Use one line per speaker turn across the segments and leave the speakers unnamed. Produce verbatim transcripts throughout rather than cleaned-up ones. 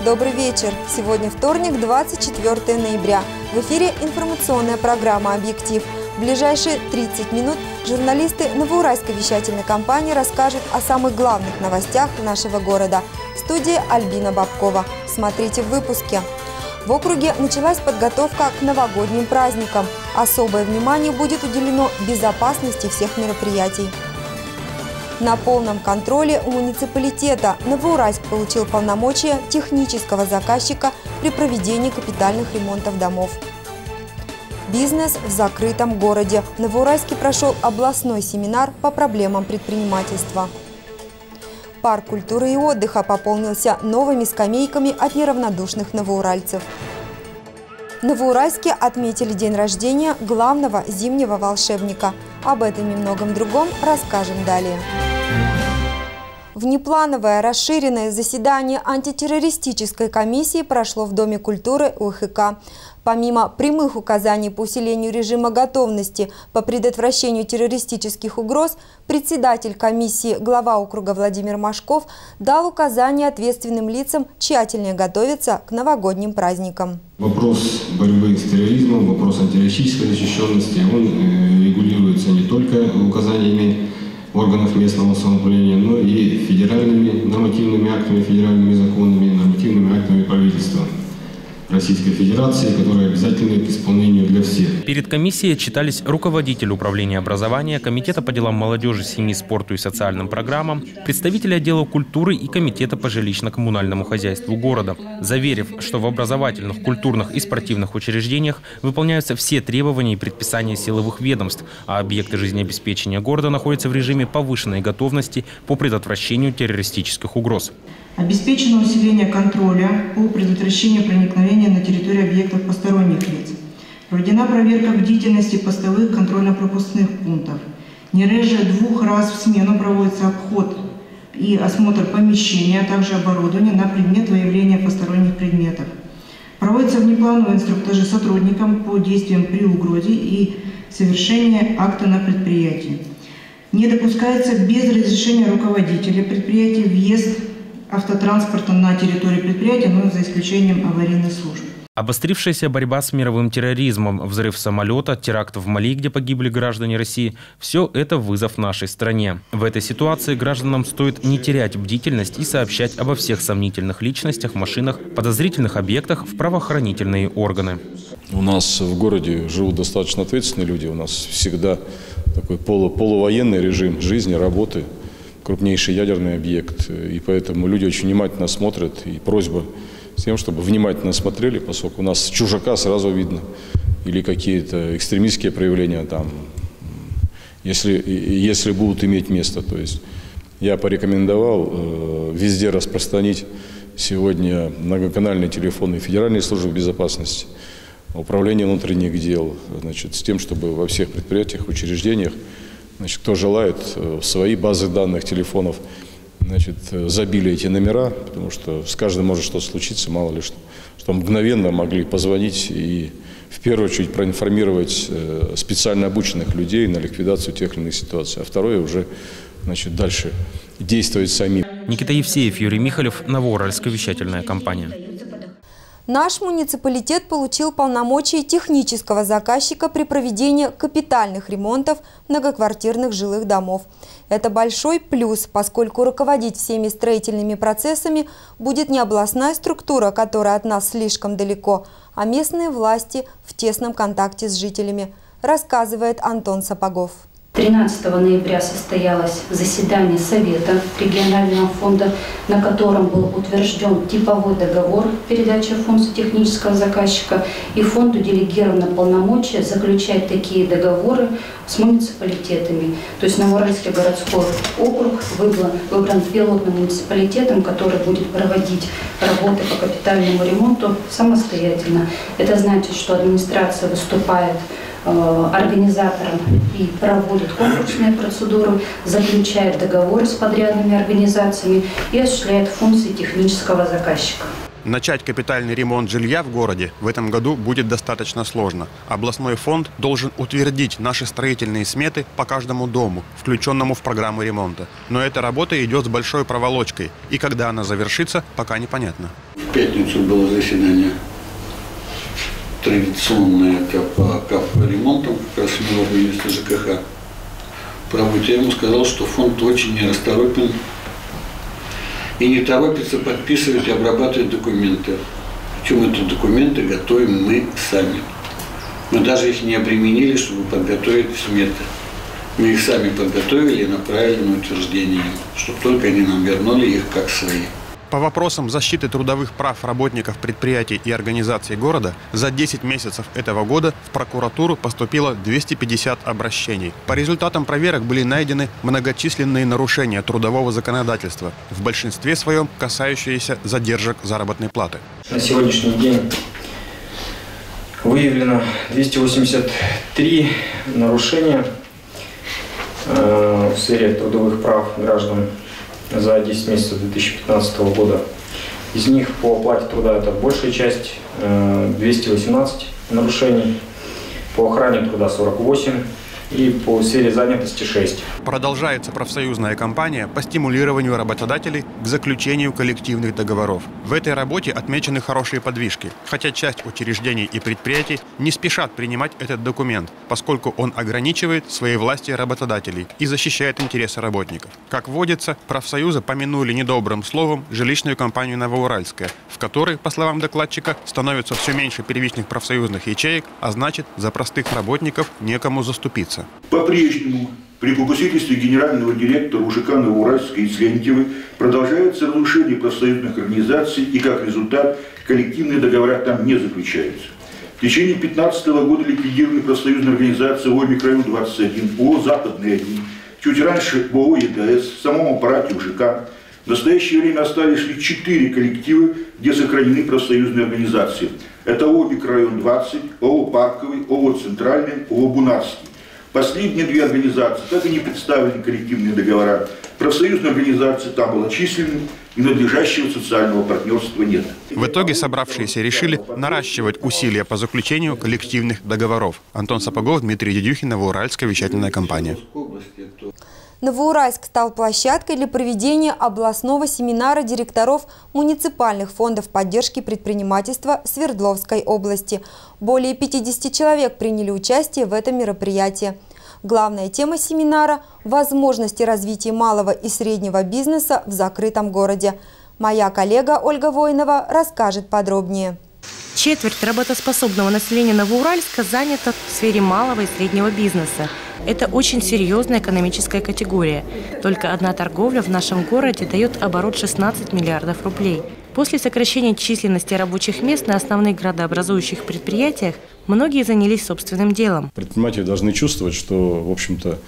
Добрый вечер. Сегодня вторник, двадцать четвёртое ноября. В эфире информационная программа «Объектив». В ближайшие тридцать минут журналисты Новоуральской вещательной компании расскажут о самых главных новостях нашего города. В студии Альбина Бабкова. Смотрите в выпуске. В округе началась подготовка к новогодним праздникам. Особое внимание будет уделено безопасности всех мероприятий. На полном контроле у муниципалитета Новоуральск получил полномочия технического заказчика при проведении капитальных ремонтов домов. Бизнес в закрытом городе. В Новоуральске прошел областной семинар по проблемам предпринимательства. Парк культуры и отдыха пополнился новыми скамейками от неравнодушных новоуральцев. В Новоуральске отметили день рождения главного зимнего волшебника. Об этом и многом другом расскажем далее. Внеплановое расширенное заседание антитеррористической комиссии прошло в Доме культуры УХК. Помимо прямых указаний по усилению режима готовности по предотвращению террористических угроз, председатель комиссии, глава округа Владимир Машков, дал указания ответственным лицам тщательнее готовиться к новогодним праздникам.
Вопрос борьбы с терроризмом, вопрос антитеррористической защищенности, он регулируется не только указаниями органов местного самоуправления, но и федеральными нормативными актами, федеральными законами, нормативными актами правительства Российской Федерации, которые обязательны к исполнению для всех.
Перед комиссией отчитались руководитель управления образования, комитета по делам молодежи, семьи, спорту и социальным программам, представители отдела культуры и комитета по жилищно-коммунальному хозяйству города, заверив, что в образовательных, культурных и спортивных учреждениях выполняются все требования и предписания силовых ведомств, а объекты жизнеобеспечения города находятся в режиме повышенной готовности по предотвращению террористических угроз.
Обеспечено усиление контроля по предотвращению проникновения на территорию объектов посторонних лиц. Проведена проверка бдительности постовых контрольно-пропускных пунктов. Не реже двух раз в смену проводится обход и осмотр помещения, а также оборудования на предмет выявления посторонних предметов. Проводятся внеплановые инструктажи сотрудникам по действиям при угрозе и совершении акта на предприятии. Не допускается без разрешения руководителя предприятия въезд автотранспорта на территорию предприятия, но за исключением аварийных служб.
Обострившаяся борьба с мировым терроризмом, взрыв самолета, теракт в Мали, где погибли граждане России – все это вызов нашей стране. В этой ситуации гражданам стоит не терять бдительность и сообщать обо всех сомнительных личностях, машинах, подозрительных объектах в правоохранительные органы.
У нас в городе живут достаточно ответственные люди, у нас всегда такой полу полувоенный режим жизни, работы. Крупнейший ядерный объект, и поэтому люди очень внимательно смотрят, и просьба с тем, чтобы внимательно смотрели, поскольку у нас чужака сразу видно, или какие-то экстремистские проявления там, если, если будут иметь место. То есть я порекомендовал э, везде распространить сегодня многоканальные телефоны Федеральной службы безопасности, Управления внутренних дел, значит, с тем, чтобы во всех предприятиях, учреждениях, значит, кто желает, в свои базы данных телефонов, значит, забили эти номера, потому что с каждым может что-то случиться, мало ли что, что мгновенно могли позвонить и в первую очередь проинформировать специально обученных людей на ликвидацию тех или иных ситуаций, а второе уже, значит, дальше действовать сами.
Никита Евсеев, Юрий Михалев, Новоуральская вещательная компания.
Наш муниципалитет получил полномочия технического заказчика при проведении капитальных ремонтов многоквартирных жилых домов. Это большой плюс, поскольку руководить всеми строительными процессами будет не областная структура, которая от нас слишком далеко, а местные власти в тесном контакте с жителями, рассказывает Антон Сапогов.
тринадцатого ноября состоялось заседание Совета регионального фонда, на котором был утвержден типовой договор передачи функций технического заказчика, и фонду делегировано полномочия заключать такие договоры с муниципалитетами. То есть Новоуральский городской округ выбран, выбран пилотным муниципалитетом, который будет проводить работы по капитальному ремонту самостоятельно. Это значит, что администрация выступает организатором и проводит конкурсные процедуры, заключает договоры с подрядными организациями и осуществляет функции технического заказчика.
Начать капитальный ремонт жилья в городе в этом году будет достаточно сложно. Областной фонд должен утвердить наши строительные сметы по каждому дому, включенному в программу ремонта. Но эта работа идет с большой проволочкой, и когда она завершится, пока непонятно.
пятницу было заседание традиционное по капремонтам, как раз нового министра ЖКХ. Правда, я ему сказал, что фонд очень нерасторопен и не торопится подписывать и обрабатывать документы. Причем эти документы готовим мы сами. Мы даже их не обременили, чтобы подготовить сметы. Мы их сами подготовили и направили на утверждение, чтобы только они нам вернули их как свои.
По вопросам защиты трудовых прав работников предприятий и организаций города за десять месяцев этого года в прокуратуру поступило двести пятьдесят обращений. По результатам проверок были найдены многочисленные нарушения трудового законодательства, в большинстве своем касающиеся задержек заработной платы.
На сегодняшний день выявлено двести восемьдесят три нарушения в сфере трудовых прав граждан за десять месяцев две тысячи пятнадцатого года. Из них по оплате труда это большая часть, двести восемнадцать нарушений, по охране труда сорок восемь и по сфере занятости шесть.
Продолжается профсоюзная кампания по стимулированию работодателей к заключению коллективных договоров. В этой работе отмечены хорошие подвижки, хотя часть учреждений и предприятий не спешат принимать этот документ, поскольку он ограничивает своей власти работодателей и защищает интересы работников. Как водится, профсоюзы помянули недобрым словом жилищную компанию «Новоуральская», в которой, по словам докладчика, становится все меньше первичных профсоюзных ячеек, а значит, за простых работников некому заступиться.
По-прежнему при попустительстве генерального директора УЖК Новоуральской и Цлентьевой продолжается разрушение профсоюзных организаций, и как результат коллективные договора там не заключаются. В течение две тысячи пятнадцатого года ликвидированы профсоюзные организации ООО «Микрорайон двадцать один», ООО «Западный один», чуть раньше ООО «ЕДС», в самом аппарате УЖК. В настоящее время остались лишь четыре коллектива, где сохранены профсоюзные организации. Это ООО «Микрорайон двадцать», ООО «Парковый», ООО «Центральный», ООО «Бунарский». Последние две организации так и не представили коллективные договора. Профсоюзные организации там малочисленны, и надлежащего социального партнерства нет.
В итоге собравшиеся решили наращивать усилия по заключению коллективных договоров. Антон Сапогов, Дмитрий Дедюхин, Новоуральская вещательная компания.
Новоуральск стал площадкой для проведения областного семинара директоров муниципальных фондов поддержки предпринимательства Свердловской области. Более пятидесяти человек приняли участие в этом мероприятии. Главная тема семинара – возможности развития малого и среднего бизнеса в закрытом городе. Моя коллега Ольга Воинова расскажет подробнее.
Четверть работоспособного населения Новоуральска занята в сфере малого и среднего бизнеса. Это очень серьезная экономическая категория. Только одна торговля в нашем городе дает оборот шестнадцать миллиардов рублей. После сокращения численности рабочих мест на основных градообразующих предприятиях многие занялись собственным делом.
Предприниматели должны чувствовать, что, в общем-то,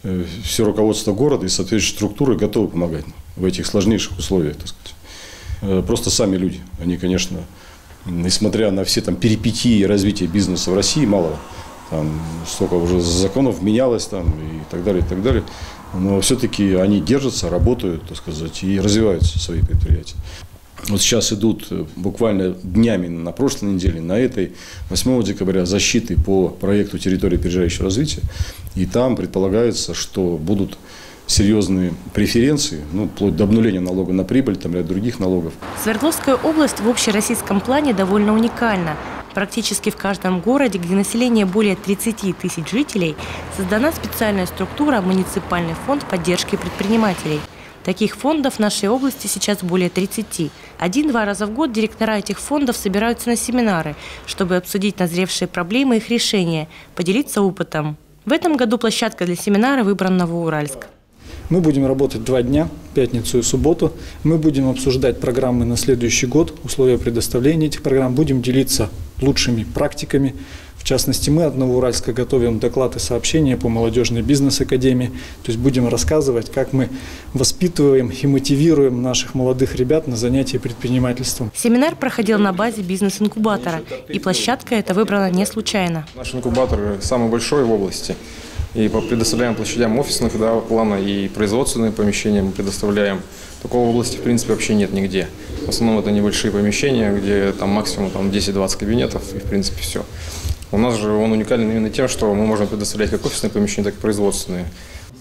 все руководство города и соответствующие структуры готовы помогать в этих сложнейших условиях, так сказать. Просто сами люди, они, конечно, несмотря на все там перипетии развития бизнеса в России, малого, там столько уже законов менялось там и так далее, и так далее, но все-таки они держатся, работают, так сказать, и развиваются свои предприятия. Вот сейчас идут буквально днями на прошлой неделе, на этой, восьмого декабря, защиты по проекту территории опережающего развития. И там предполагается, что будут серьезные преференции, ну, вплоть до обнуления налога на прибыль, там ряд других налогов.
Свердловская область в общероссийском плане довольно уникальна. Практически в каждом городе, где население более тридцати тысяч жителей, создана специальная структура «Муниципальный фонд поддержки предпринимателей». Таких фондов в нашей области сейчас более тридцати. Один-два раза в год директора этих фондов собираются на семинары, чтобы обсудить назревшие проблемы и их решения, поделиться опытом. В этом году площадка для семинара выбран Новоуральск.
Мы будем работать два дня, пятницу и субботу. Мы будем обсуждать программы на следующий год, условия предоставления этих программ. Будем делиться лучшими практиками. В частности, мы от Новоуральска готовим доклад и сообщения по молодежной бизнес-академии. То есть будем рассказывать, как мы воспитываем и мотивируем наших молодых ребят на занятия предпринимательством.
Семинар проходил на базе бизнес-инкубатора, и площадка эта выбрана не случайно.
Наш инкубатор самый большой в области. И по предоставляем площадям офисных, да, плана и производственные помещения мы предоставляем. Такого в области, в принципе, вообще нет нигде. В основном это небольшие помещения, где там максимум там, десять-двадцать кабинетов, и в принципе все. У нас же он уникален именно тем, что мы можем предоставлять как офисные помещения, так и производственные.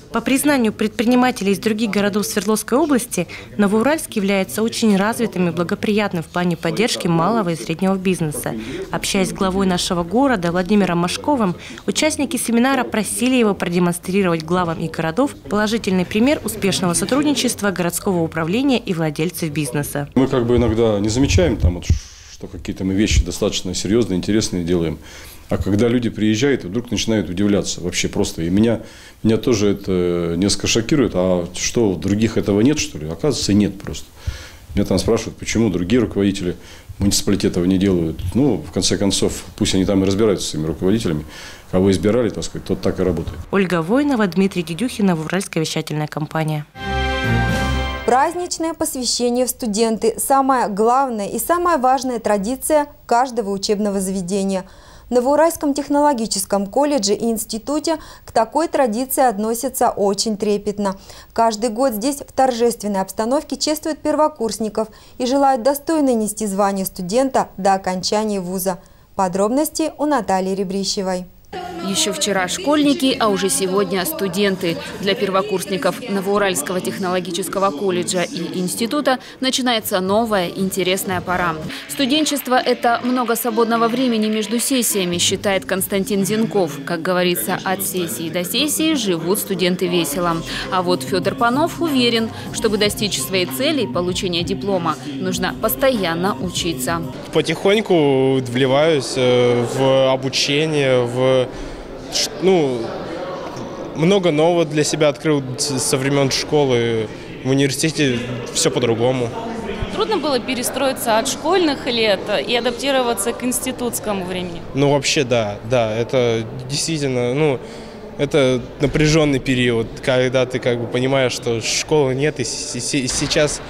По признанию предпринимателей из других городов Свердловской области, Новоуральск является очень развитым и благоприятным в плане поддержки малого и среднего бизнеса. Общаясь с главой нашего города Владимиром Машковым, участники семинара просили его продемонстрировать главам и городов положительный пример успешного сотрудничества городского управления и владельцев бизнеса.
Мы как бы иногда не замечаем, там, вот, что какие-то мы вещи достаточно серьезные, интересные делаем. А когда люди приезжают, вдруг начинают удивляться вообще просто. И меня, меня тоже это несколько шокирует. А что, у других этого нет, что ли? Оказывается, нет просто. Меня там спрашивают, почему другие руководители муниципалитета этого не делают. Ну, в конце концов, пусть они там и разбираются с своими руководителями. Кого избирали, так сказать, тот так и работает.
Ольга Воинова, Дмитрий Дедюхин, Новоуральская вещательная компания.
Праздничное посвящение в студенты – самая главная и самая важная традиция каждого учебного заведения. В Новоуральском технологическом колледже и институте к такой традиции относятся очень трепетно. Каждый год здесь в торжественной обстановке чествуют первокурсников и желают достойно нести звание студента до окончания вуза. Подробности у Натальи Ребрищевой.
Еще вчера школьники, а уже сегодня студенты. Для первокурсников Новоуральского технологического колледжа и института начинается новая интересная пора. Студенчество – это много свободного времени между сессиями, считает Константин Зенков. Как говорится, от сессии до сессии живут студенты весело. А вот Федор Панов уверен, чтобы достичь своей цели – получения диплома, нужно постоянно учиться.
Потихоньку вливаюсь в обучение, в Ну, много нового для себя открыл со времен школы. В университете все по-другому.
Трудно было перестроиться от школьных лет и адаптироваться к институтскому времени?
Ну, вообще, да. Да, это действительно, ну, это напряженный период, когда ты как бы понимаешь, что школы нет, и сейчас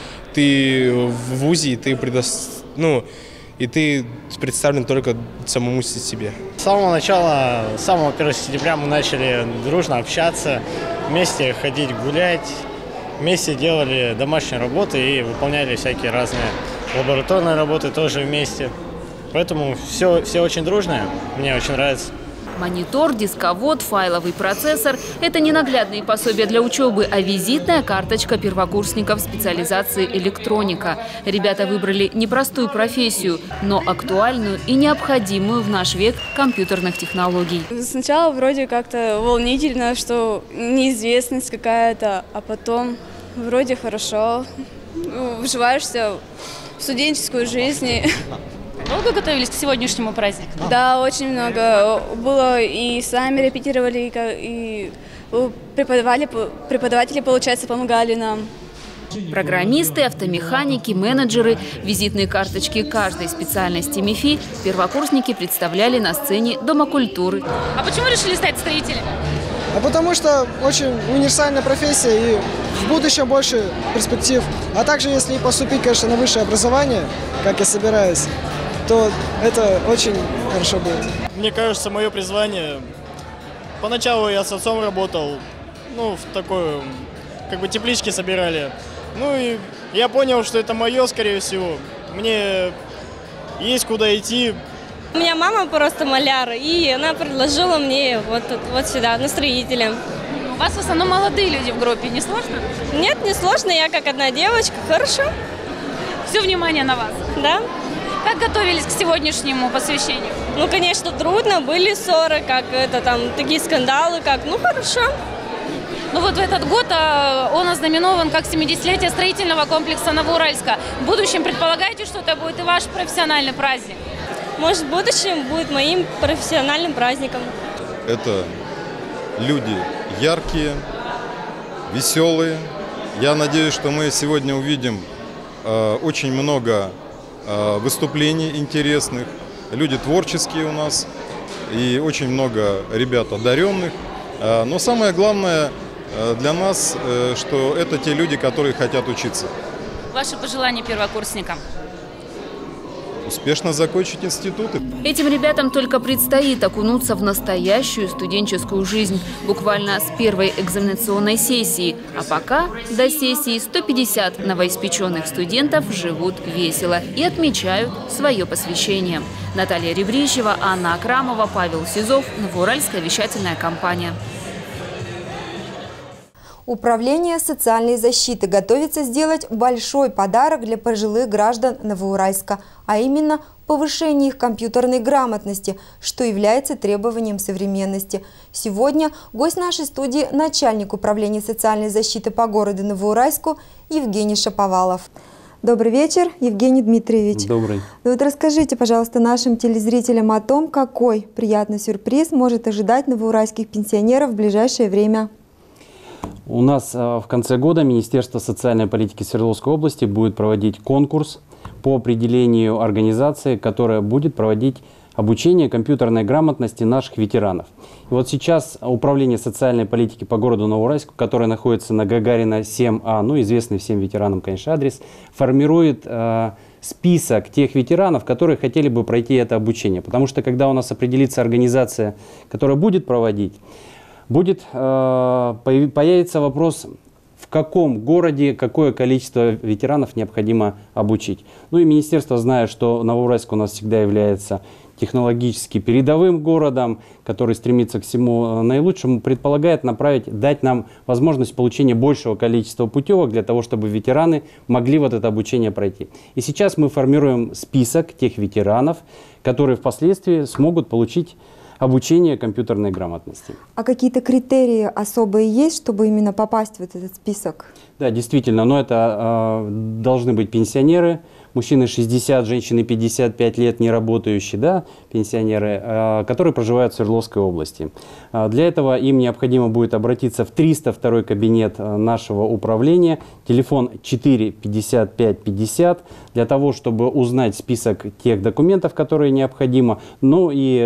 ты в вузе, и ты предоставляешь, ну, и ты представлен только самому себе.
С самого начала, с самого первого сентября мы начали дружно общаться, вместе ходить гулять, вместе делали домашние работы и выполняли всякие разные лабораторные работы тоже вместе. Поэтому все, все очень дружное, мне очень нравится.
Монитор, дисковод, файловый процессор – это не наглядные пособия для учебы, а визитная карточка первокурсников специализации электроника. Ребята выбрали непростую профессию, но актуальную и необходимую в наш век компьютерных технологий.
Сначала вроде как-то волнительно, что неизвестность какая-то, а потом вроде хорошо, вживаешься в студенческую жизнь.
Долго готовились к сегодняшнему празднику?
Да, очень много. Было и сами репетировали, и преподавали, преподаватели, получается, помогали нам.
Программисты, автомеханики, менеджеры, визитные карточки каждой специальности МИФИ первокурсники представляли на сцене Дома культуры.
А почему решили стать строителями?
А потому что очень универсальная профессия и в будущем больше перспектив. А также, если поступить, конечно, на высшее образование, как я собираюсь, то это очень хорошо будет.
Мне кажется, мое призвание... Поначалу я с отцом работал, ну, в такой, как бы теплички собирали. Ну и я понял, что это мое, скорее всего. Мне есть куда идти.
У меня мама просто маляр, и она предложила мне вот, вот сюда, на строителя.
У вас в основном молодые люди в группе, не сложно?
Нет, не сложно, я как одна девочка, хорошо.
Все внимание на вас?
Да.
Как готовились к сегодняшнему посвящению?
Ну, конечно, трудно, были ссоры, как это там, такие скандалы, как, ну, хорошо.
Ну вот в этот год он ознаменован как семидесятилетие строительного комплекса Новоуральска. В будущем предполагаете, что это будет и ваш профессиональный праздник?
Может, в будущем будет моим профессиональным праздником.
Это люди яркие, веселые. Я надеюсь, что мы сегодня увидим э, очень много э, выступлений интересных. Люди творческие у нас и очень много ребят одаренных. Э, но самое главное э, для нас, э, что это те люди, которые хотят учиться.
Ваши пожелания первокурсникам?
Успешно закончить институты.
Этим ребятам только предстоит окунуться в настоящую студенческую жизнь, буквально с первой экзаменационной сессии. А пока до сессии сто пятьдесят новоиспеченных студентов живут весело и отмечают свое посвящение. Наталья Ребрищева, Анна Акрамова, Павел Сизов, Новоуральская вещательная компания.
Управление социальной защиты готовится сделать большой подарок для пожилых граждан Новоуральска, а именно повышение их компьютерной грамотности, что является требованием современности. Сегодня гость нашей студии – начальник управления социальной защиты по городу Новоуральску Евгений Шаповалов. Добрый вечер, Евгений Дмитриевич.
Добрый.
Ну вот расскажите, пожалуйста, нашим телезрителям о том, какой приятный сюрприз может ожидать новоуральских пенсионеров в ближайшее время.
У нас в конце года Министерство социальной политики Свердловской области будет проводить конкурс по определению организации, которая будет проводить обучение компьютерной грамотности наших ветеранов. И вот сейчас Управление социальной политики по городу Новоуральску, которое находится на Гагарина семь А, ну известный всем ветеранам, конечно, адрес, формирует э, список тех ветеранов, которые хотели бы пройти это обучение. Потому что когда у нас определится организация, которая будет проводить, будет, э, появится вопрос, в каком городе какое количество ветеранов необходимо обучить. Ну и министерство, зная, что Новоуральск у нас всегда является технологически передовым городом, который стремится к всему наилучшему, предполагает направить, дать нам возможность получения большего количества путевок для того, чтобы ветераны могли вот это обучение пройти. И сейчас мы формируем список тех ветеранов, которые впоследствии смогут получить обучение компьютерной грамотности.
А какие-то критерии особые есть, чтобы именно попасть в этот список? Да,
действительно, но это э, должны быть пенсионеры, мужчины шестьдесят, женщины пятьдесят пять лет, не работающие, да, пенсионеры, э, которые проживают в Свердловской области. Э, для этого им необходимо будет обратиться в триста второй кабинет нашего управления, телефон четыре пятьдесят пять пятьдесят, для того, чтобы узнать список тех документов, которые необходимо, ну и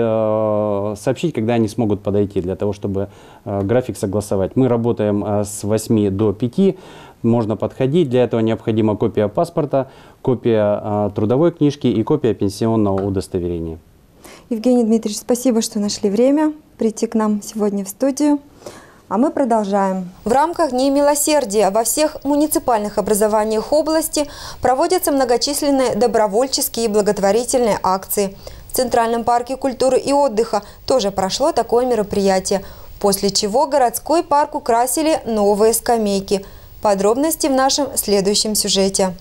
э, сообщить, когда они смогут подойти, для того, чтобы э, график согласовать. Мы работаем э, с восьми до пяти. Можно подходить. Для этого необходима копия паспорта, копия э, трудовой книжки и копия пенсионного удостоверения.
Евгений Дмитриевич, спасибо, что нашли время прийти к нам сегодня в студию. А мы продолжаем. В рамках Дней милосердия во всех муниципальных образованиях области проводятся многочисленные добровольческие и благотворительные акции. В Центральном парке культуры и отдыха тоже прошло такое мероприятие, после чего городской парк украсили новые скамейки. Подробности в нашем следующем сюжете.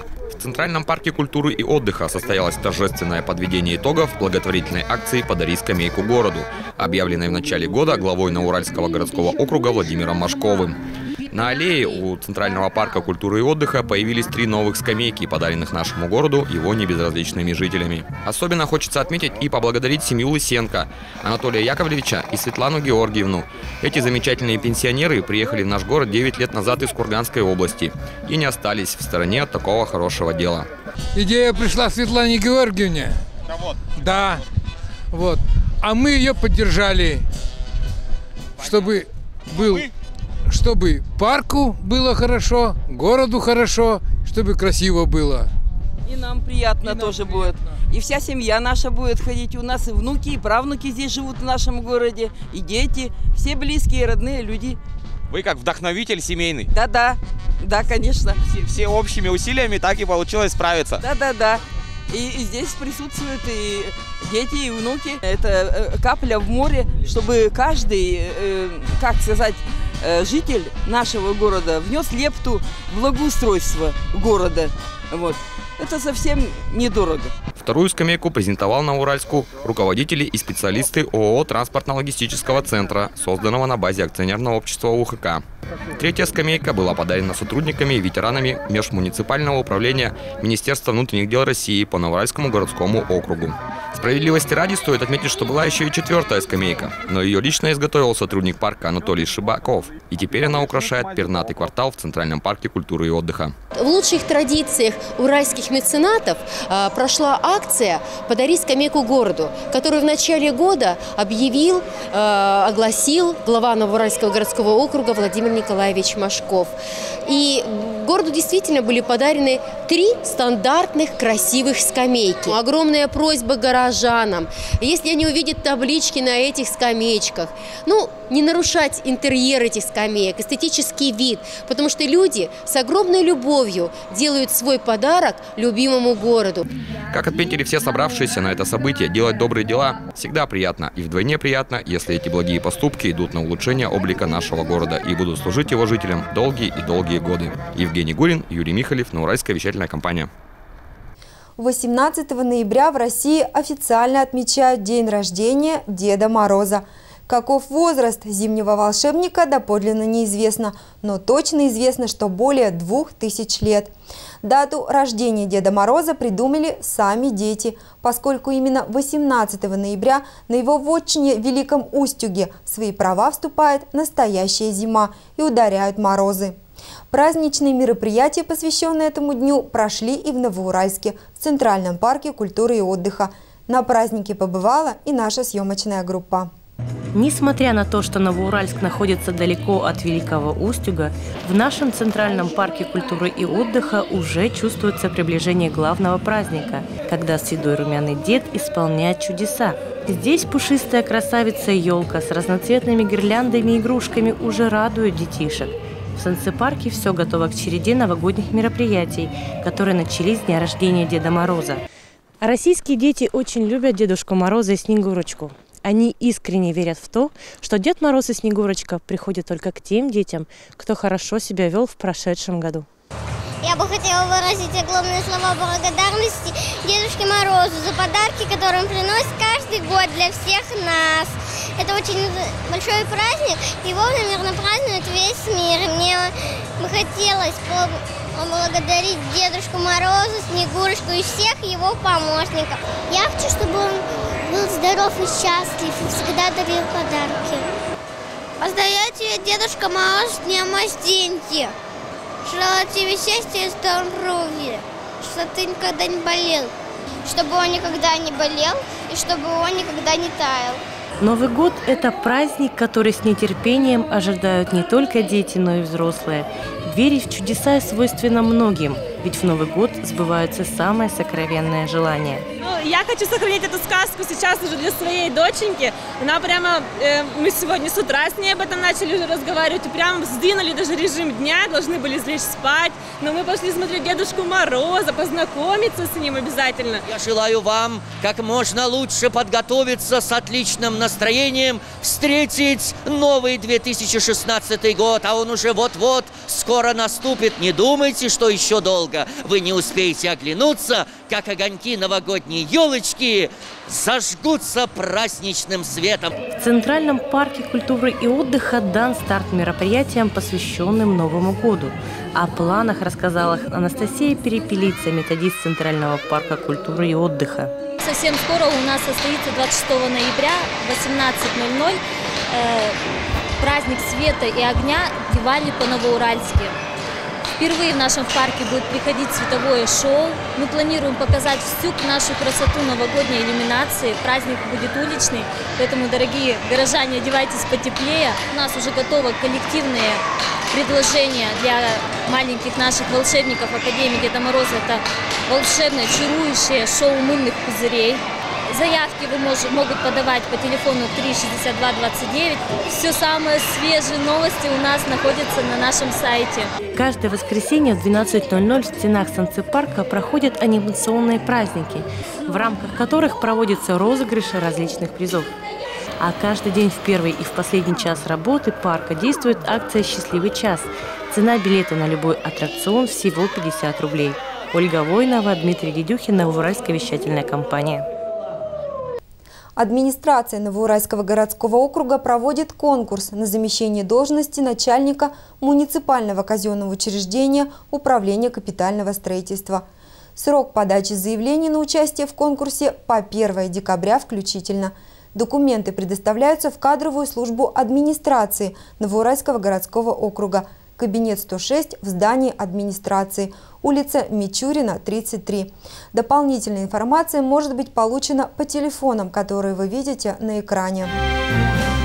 В Центральном парке культуры и отдыха состоялось торжественное подведение итогов благотворительной акции «Подари скамейку городу», объявленной в начале года главой Новоуральского городского округа Владимиром Машковым. На аллее у Центрального парка культуры и отдыха появились три новых скамейки, подаренных нашему городу его небезразличными жителями. Особенно хочется отметить и поблагодарить семью Лысенко, Анатолия Яковлевича и Светлану Георгиевну. Эти замечательные пенсионеры приехали в наш город девять лет назад из Курганской области и не остались в стороне от такого хорошего дела.
Идея пришла Светлане Георгиевне. Кого? Да. Вот. А мы ее поддержали, чтобы был... чтобы парку было хорошо, городу хорошо, чтобы красиво было.
И нам приятно и тоже нам будет. Приятно. И вся семья наша будет ходить. У нас и внуки, и правнуки здесь живут в нашем городе, и дети, все близкие, родные люди.
Вы как вдохновитель семейный?
Да-да, да, конечно.
Все, все общими усилиями так и получилось справиться.
Да-да-да. И, и здесь присутствуют и дети, и внуки. Это капля в море, чтобы каждый, э, как сказать, житель нашего города внес лепту в благоустройство города. Вот. Это совсем недорого.
Вторую скамейку презентовал на Уральску руководители и специалисты ООО «Транспортно-логистического центра», созданного на базе акционерного общества УХК. Третья скамейка была подарена сотрудниками и ветеранами межмуниципального управления Министерства внутренних дел России по Новоуральскому городскому округу. Справедливости ради стоит отметить, что была еще и четвертая скамейка, но ее лично изготовил сотрудник парка Анатолий Шибаков. И теперь она украшает пернатый квартал в Центральном парке культуры и отдыха.
В лучших традициях уральских меценатов э, прошла акция «Подари скамейку городу», которую в начале года объявил, э, огласил глава Новоуральского городского округа Владимир Николаевич Машков. И городу действительно были подарены три стандартных красивых скамейки. Огромная просьба горожанам, если они увидят таблички на этих скамеечках, ну, не нарушать интерьер этих скамеек, эстетический вид, потому что люди с огромной любовью делают свой подарок любимому городу.
Как отметили все собравшиеся на это событие, делать добрые дела всегда приятно. И вдвойне приятно, если эти благие поступки идут на улучшение облика нашего города и будут служить его жителям долгие и долгие годы. Евгений Гурин, Юрий Михалев, Новоуральская вещательная компания.
восемнадцатого ноября в России официально отмечают день рождения Деда Мороза. Каков возраст зимнего волшебника, доподлинно неизвестно, но точно известно, что более двух тысяч лет. Дату рождения Деда Мороза придумали сами дети, поскольку именно восемнадцатого ноября на его вотчине в Великом Устюге в свои права вступает настоящая зима и ударяют морозы. Праздничные мероприятия, посвященные этому дню, прошли и в Новоуральске, в Центральном парке культуры и отдыха. На празднике побывала и наша съемочная группа.
Несмотря на то, что Новоуральск находится далеко от Великого Устюга, в нашем Центральном парке культуры и отдыха уже чувствуется приближение главного праздника, когда седой румяный дед исполняет чудеса. Здесь пушистая красавица-елка с разноцветными гирляндами и игрушками уже радует детишек. В Санцепарке все готово к череде новогодних мероприятий, которые начались с дня рождения Деда Мороза. Российские дети очень любят Дедушку Мороза и Снегурочку. Они искренне верят в то, что Дед Мороз и Снегурочка приходят только к тем детям, кто хорошо себя вел в прошедшем году.
Я бы хотела выразить огромные слова благодарности Дедушке Морозу за подарки, которые он приносит каждый год для всех нас. Это очень большой праздник, его, наверное, празднует весь мир. Мне бы хотелось поблагодарить Дедушку Мороза, Снегурочку и всех его помощников. Я хочу, чтобы он был здоров и счастлив и всегда дарил подарки. Поздравляю тебя, Дедушка Мороз, с днем рождения. Желаю тебе счастья и здоровья, чтобы ты никогда не болел, чтобы он никогда не болел и чтобы он никогда не таял.
Новый год – это праздник, который с нетерпением ожидают не только дети, но и взрослые. Верить в чудеса свойственно многим, ведь в Новый год сбываются самые сокровенные желания.
Я хочу сохранить эту сказку сейчас уже для своей доченьки. Она прямо, э, мы сегодня с утра с ней об этом начали уже разговаривать, и прямо сдвинули даже режим дня, должны были лечь спать. Но мы пошли смотреть Дедушку Мороза, познакомиться с ним обязательно.
Я желаю вам как можно лучше подготовиться с отличным настроением, встретить новый две тысячи шестнадцатый год, а он уже вот-вот скоро наступит. Не думайте, что еще долго. Вы не успеете оглянуться, как огоньки новогодней елочки зажгутся праздничным светом.
В Центральном парке культуры и отдыха дан старт мероприятиям, посвященным Новому году. О планах рассказала Анастасия Перепелица, методист Центрального парка культуры и отдыха.
Совсем скоро у нас состоится двадцать шестого ноября в восемнадцать ноль ноль э, праздник света и огня «Дивани по-новоуральски». Впервые в нашем парке будет приходить световое шоу. Мы планируем показать всю нашу красоту новогодней иллюминации. Праздник будет уличный, поэтому, дорогие горожане, одевайтесь потеплее. У нас уже готовы коллективные предложения для маленьких наших волшебников Академии Деда Мороза. Это волшебное, чарующее шоу мыльных пузырей. Заявки вы мож, могут подавать по телефону три шестьдесят два двадцать девять. Все самые свежие новости у нас находятся на нашем сайте.
Каждое воскресенье в двенадцать ноль ноль в стенах Санцепарка проходят анимационные праздники, в рамках которых проводятся розыгрыши различных призов. А каждый день в первый и в последний час работы парка действует акция «Счастливый час». Цена билета на любой аттракцион всего пятьдесят рублей. Ольга Войнова, Дмитрий Дедюхин, Новоуральская вещательная компания.
Администрация Новоуральского городского округа проводит конкурс на замещение должности начальника муниципального казенного учреждения Управления капитального строительства. Срок подачи заявлений на участие в конкурсе по первое декабря включительно. Документы предоставляются в кадровую службу администрации Новоуральского городского округа. Кабинет сто шесть в здании администрации, улица Мичурина, тридцать три. Дополнительная информация может быть получена по телефонам, которые вы видите на экране.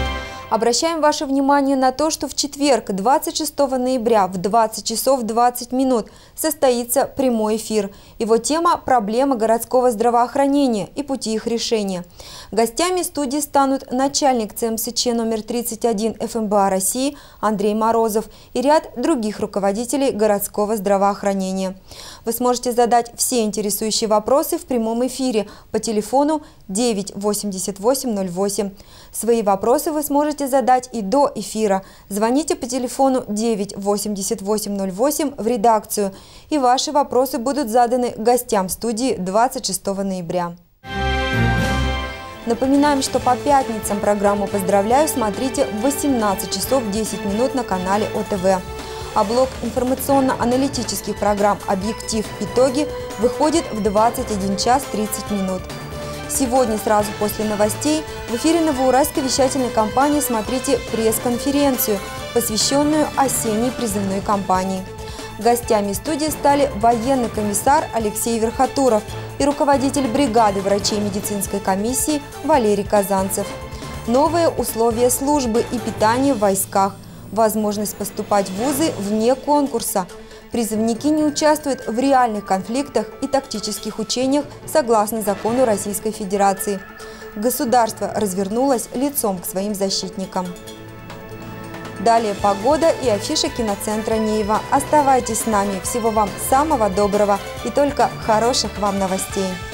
Обращаем ваше внимание на то, что в четверг, двадцать шестого ноября в двадцать часов двадцать минут состоится прямой эфир. Его тема – проблемы городского здравоохранения и пути их решения. Гостями студии станут начальник ЦМСЧ номер тридцать один эф эм бэ а России Андрей Морозов и ряд других руководителей городского здравоохранения. Вы сможете задать все интересующие вопросы в прямом эфире по телефону девять восемьдесят восемь ноль восемь. Свои вопросы вы сможете задать и до эфира. Звоните по телефону девять восемьдесят восемь ноль восемь в редакцию, и ваши вопросы будут заданы гостям студии двадцать шестого ноября. Напоминаем, что по пятницам программу «Поздравляю» смотрите в восемнадцать часов десять минут на канале О Тэ Вэ. А блок информационно-аналитических программ «Объектив. Итоги» выходит в двадцать один час тридцать минут. Сегодня, сразу после новостей, в эфире Новоуральской вещательной компании смотрите пресс-конференцию, посвященную осенней призывной кампании. Гостями студии стали военный комиссар Алексей Верхотуров и руководитель бригады врачей медицинской комиссии Валерий Казанцев. Новые условия службы и питания в войсках, возможность поступать в вузы вне конкурса. Призывники не участвуют в реальных конфликтах и тактических учениях согласно закону Российской Федерации. Государство развернулось лицом к своим защитникам. Далее погода и афиша киноцентра Нейва. Оставайтесь с нами. Всего вам самого доброго и только хороших вам новостей.